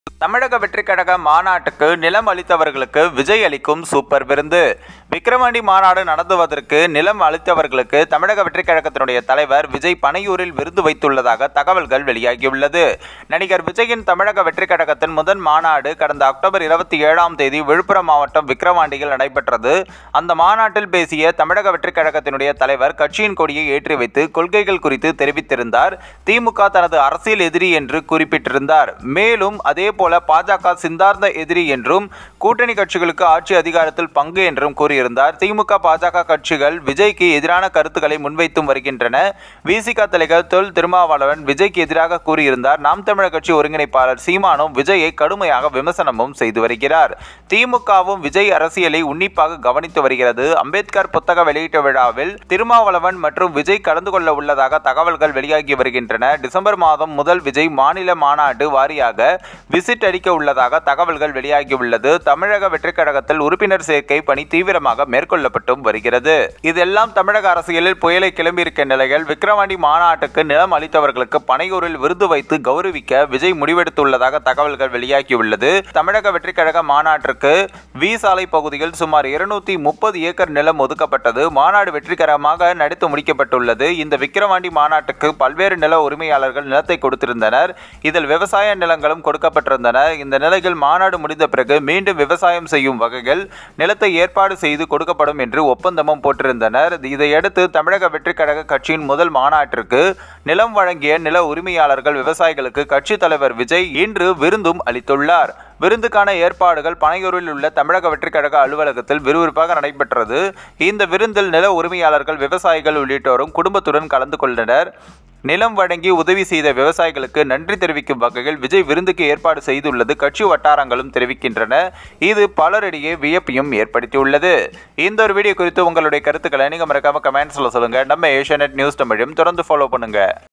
தமிழக வெற்றிக் கழக மாநாட்டுக்கு நிலம் அளித்தவர்களுக்கு விஜய் அளிக்கும் சூப்பர் விருந்து. விக்கிரவாண்டி மாநாடு நடத்துவதற்கு நிலம் அளித்தவர்களுக்கு தமிழக வெற்றிக் கழகத்தினுடைய தலைவர் விஜய் பனையூரில் விருந்து வைத்துள்ளதாக தகவல்கள் வெளியாகியுள்ளது. நடிகர் விஜயின் தமிழக வெற்றிக் கழகத்தின் முதல் மாநாடு கடந்த அக்டோபர் 27ஆம் தேதி விழுப்புரம் மாவட்டம் விக்கிரவாண்டியில் நடைபெற்றது. அந்த மாநாட்டில் பேசிய தமிழக வெற்றிக் கழகத்தினுடைய தலைவர் கட்சியின் கொடியை ஏற்றி வைத்து கொள்கைகள் குறித்து தெரிவித்திருந்தார். திமுக தனது அரசியல் எதிரி என்று குறிப்பிட்டிருந்தார். மேலும் அதேபோல பாஜக சிந்தார்ந்த எதிரி என்றும் கூட்டணி கட்சிகளுக்கு ஆட்சி அதிகாரத்தில் பங்கு என்றும் கூறியிருந்தார். திமுக பாஜக கட்சிகள் விஜய்க்கு எதிரான கருத்துக்களை முன்வைத்தும் வருகின்றன. விசிக தலைவர் தொல் திருமாவளவன் விஜய்க்கு எதிராக கூறியிருந்தார். நாம் தமிழர் கட்சி ஒருங்கிணைப்பாளர் சீமானும் விஜயை கடுமையாக விமர்சனமும் செய்து வருகிறார். திமுகவும் விஜய் அரசியலை உன்னிப்பாக கவனித்து வருகிறது. அம்பேத்கர் புத்தக வெளியீட்டு விழாவில் திருமாவளவன் மற்றும் விஜய் கலந்து கொள்ள உள்ளதாக தகவல்கள் வெளியாகி வருகின்றன. டிசம்பர் மாதம் முதல் விஜய் மாநில மாநாடு வாரியாக விசிட் அளிக்க உள்ளதாக தகவல்கள் வெளியாகியுள்ளது. தமிழக வெற்றிக் கழகத்தில் உறுப்பினர் சேர்க்கை பணி தீவிரமாக மேற்கொள்ளப்பட்டும் வருகிறது. இதெல்லாம் தமிழக அரசியலில் புயலை கிளம்பியிருக்க நிலையில் விக்கிரவாண்டி மாநாட்டுக்கு நிலம் அளித்தவர்களுக்கு பனையூரில் விருது வைத்து கௌரவிக்க விஜய் முடிவெடுத்துள்ளதாக தகவல்கள் வெளியாகியுள்ளது. தமிழக வெற்றிக் கழக மாநாட்டிற்கு வி சாலை பகுதியில் சுமார் 230 ஏக்கர் நிலம் ஒதுக்கப்பட்டது. மாநாடு வெற்றிகரமாக நடத்தி முடிக்கப்பட்டுள்ளது. இந்த விக்கிரவாண்டி மாநாட்டுக்கு பல்வேறு நில உரிமையாளர்கள் நிலத்தை கொடுத்திருந்தனர். இதில் விவசாய நிலங்களும் கொடுக்கப்பட்டிருந்தன. இந்த நிலையில் மாநாடு முடிந்த பிறகு மீண்டும் விவசாயம் செய்யும் வகையில் நிலத்தை ஏற்பாடு செய்து கொடுக்கப்படும் என்று ஒப்பந்தமும் போட்டிருந்தனர். இதையடுத்து தமிழக வெற்றிக் கழக கட்சியின் முதல் மாநாட்டிற்கு நிலம் வழங்கிய நில உரிமையாளர்கள் விவசாயிகளுக்கு கட்சி தலைவர் விஜய் இன்று விருந்தும் அளித்துள்ளார். விருந்துக்கான ஏற்பாடுகள் பனையூரில் உள்ள தமிழக வெற்றிக் கழக அலுவலகத்தில் விறுவிறுப்பாக நடைபெற்றது. இந்த விருந்தில் நில உரிமையாளர்கள் விவசாயிகள் உள்ளிட்டோரும் குடும்பத்துடன் கலந்து கொண்டனர். நிலம் வழங்கி உதவி செய்த விவசாயிகளுக்கு நன்றி தெரிவிக்கும் வகையில் விஜய் விருந்துக்கு ஏற்பாடு செய்துள்ளது கட்சி வட்டாரங்களும் தெரிவிக்கின்றன. இது பலரிடையே வியப்பையும் ஏற்படுத்தியுள்ளது. இந்த ஒரு வீடியோ குறித்து உங்களுடைய கருத்துக்களை நீங்க மறக்காம கமெண்ட்ஸ்ல சொல்லுங்க. நம்ம ஏஷியாநெட் நியூஸ் தமிழையும் தொடர்ந்து ஃபாலோ பண்ணுங்க.